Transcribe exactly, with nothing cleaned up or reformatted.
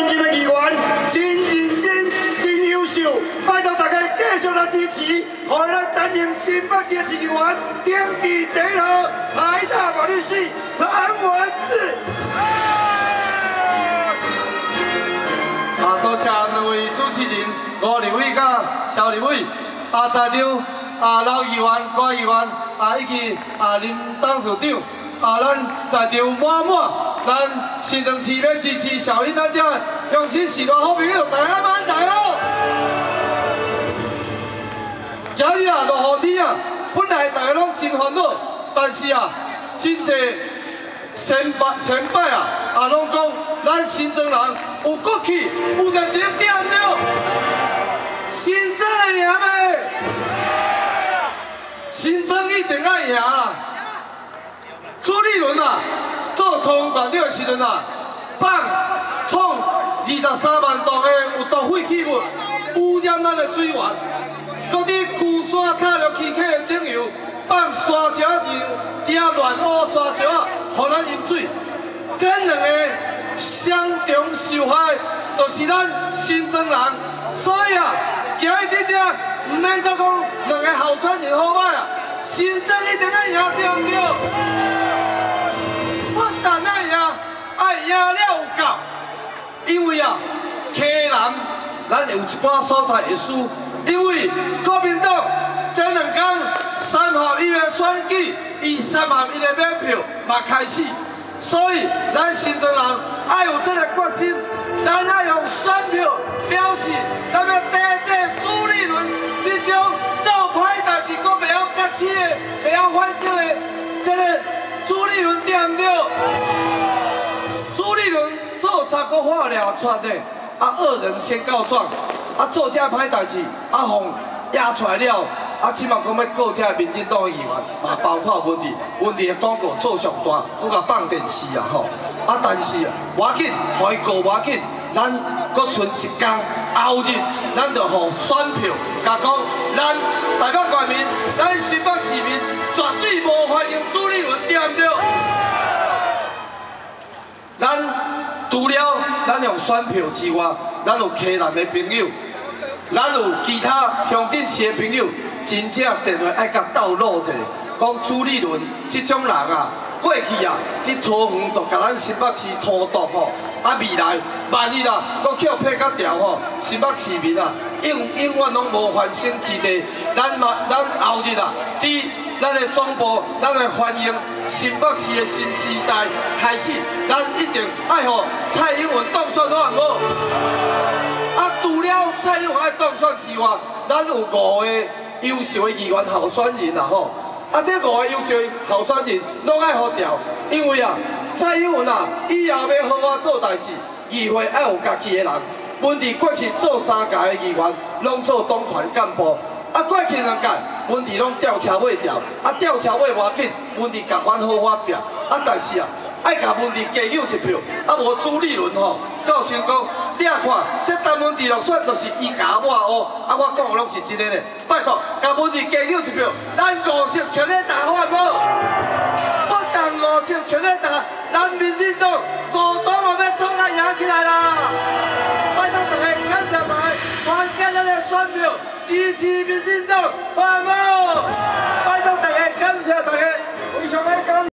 现任的议员真认真、真优秀，拜托大家继续来支持，让咱担任新北市的市议员，顶记第一号台大法律系陈文志。 啊，多谢两位主持人吴立伟甲肖立伟，啊，在场啊老议员、高议员啊以及啊林董事长。 啊，咱在场满满，咱新庄市要支持小英咱这乡亲是大好朋友，大家慢来哦。今日啊，落雨天啊，本来大家拢真烦恼，但是啊，真侪先拜先拜啊，啊拢讲咱新庄人有骨气，有热情，对唔对？新庄会赢未？新庄一定要赢啦！ 朱立伦啊，做桃园县长的时阵啊，放创二十三万吨的有毒废弃物污染咱的水源，搁伫旧山塔绿气体的顶游放沙石人加乱污沙石啊，互咱饮水。这两个相中受害，就是咱新庄人。所以啊，今日伫这唔免再讲两个候选人好歹啊，新庄一定要赢，对唔对？ 不但爱赢，爱赢了有够。因为啊，溪南咱有一寡所在会输，因为国民党这两天三合一的选举，以三合一的买票嘛开始，所以咱新庄人爱有这个决心，咱爱用选票表示，咱要抵制朱立伦这种做歹代志，阁袂晓决起的、袂晓反省的这个。 朱立伦对唔对？朱立伦做三个化疗出的，啊恶人先告状，啊做这歹代志，啊互压出来了，啊即马讲要告这民进党的议员，嘛包括问题，问题的广告做上大，佮甲放电视啊吼，啊但是无要紧，互伊告无要紧，咱佮剩一天后日，咱就互选票，甲讲咱台北县民，咱新北市民。 绝对无欢迎朱立伦，对唔对？咱除了咱用选票之外，咱有溪南的朋友，咱有其他乡镇市的朋友，真正电话爱甲斗路一下，讲朱立伦这种人啊，过去啊，伫桃园就甲咱新北市荼毒吼，啊未来万一啊，搁捡撇甲掉吼，新北市民啊，永永远拢无翻身之地，咱嘛，咱后日啊，伫 咱的总部，咱来欢迎新北市的新时代开始，咱一定爱互蔡英文当选好唔好？啊，除了蔡英文爱当选之外，咱有五个优秀的议员候选人啊吼。啊，这五个优秀的候选人拢爱好调，因为啊，蔡英文啊，以后要好好做代志，议会爱有家己的人。问题过去做三届的议员，拢做党团干部。 啊，过去两届问题拢吊车尾吊，啊吊车尾无要紧，问题甲阮好发拼，啊但是啊，爱甲问题加有一票，啊无朱立伦吼，教先讲，你啊看，这单问题落选就是伊甲我哦，啊我讲的拢是真的咧，拜托，甲问题加有一票，咱五色全咧打好无？不但五色全咧打，咱民进党五党嘛要统啊赢起来啦！拜托大家感谢大家，团结咱的选票。 支持民进党，好唔好？拜托大家，感谢大家，非常的感。